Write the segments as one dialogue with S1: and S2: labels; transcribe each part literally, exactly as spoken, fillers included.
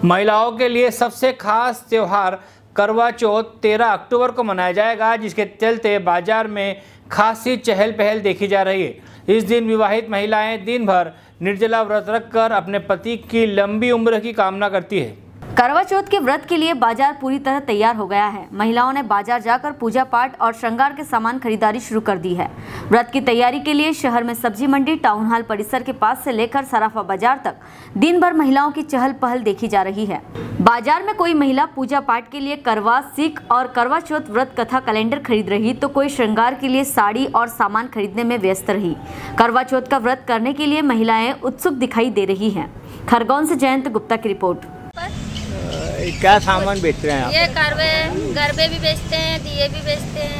S1: महिलाओं के लिए सबसे खास त्यौहार करवा चौथ तेरह अक्टूबर को मनाया जाएगा, जिसके चलते बाजार में खासी चहल पहल देखी जा रही है। इस दिन विवाहित महिलाएं दिन भर निर्जला व्रत रखकर अपने पति की लंबी उम्र की कामना करती है।
S2: करवा चौथ के व्रत के लिए बाजार पूरी तरह तैयार हो गया है। महिलाओं ने बाजार जाकर पूजा पाठ और श्रृंगार के सामान खरीदारी शुरू कर दी है। व्रत की तैयारी के लिए शहर में सब्जी मंडी, टाउन हॉल परिसर के पास से लेकर सराफा बाजार तक दिन भर महिलाओं की चहल पहल देखी जा रही है। बाजार में कोई महिला पूजा पाठ के लिए करवा, सीख और करवा चौथ व्रत कथा कैलेंडर खरीद रही, तो कोई श्रृंगार के लिए साड़ी और सामान खरीदने में व्यस्त रही। करवा चौथ का व्रत करने के लिए महिलाएं उत्सुक दिखाई दे रही हैं। खरगोन से जयंत गुप्ता की रिपोर्ट।
S3: क्या सामान बेच रहे हैं आप?
S4: ये करवे गरबे भी बेचते हैं, दिए भी बेचते हैं।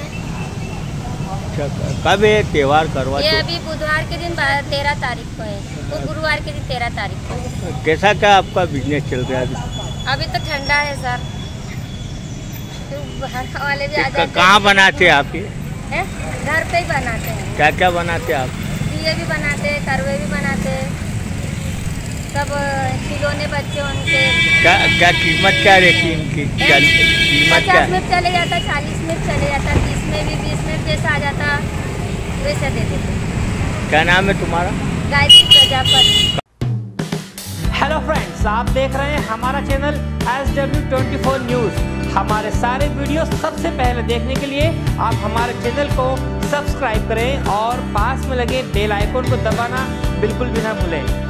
S3: कब है त्योहार करवा चौथ?
S4: ये अभी बुधवार के दिन तेरह तारीख को है, तो गुरुवार के दिन तेरह तारीख को है।
S3: कैसा क्या आपका बिजनेस चल रहा है अभी?
S4: अभी तो ठंडा है सर, तो बाहर वाले भी आ जाते हैं।
S3: कहाँ बनाते हैं आप ये?
S4: घर पे ही बनाते हैं।
S3: क्या क्या बनाते हैं आप?
S4: दिए भी बनाते हैं, करवे भी बनाते हैं, सब खिलौने बच्चे उनके।
S3: क्या क्या कीमत क्या रहती है इनकी? कीमत क्या?
S4: पचास में चले जाता, चालीस में चले जाता, तीस में भी, बीस में जैसा आ जाता वैसे दे देते।
S3: क्या नाम है तुम्हारा?
S4: गायत्री प्रजापति।
S1: हेलो फ्रेंड्स, आप देख रहे हैं हमारा channel S W twenty four news. हमारे सारे वीडियो सबसे पहले देखने के लिए आप हमारे चैनल को सब्सक्राइब करें और पास में लगे बेल आइकन को दबाना बिल्कुल भी ना भूलें।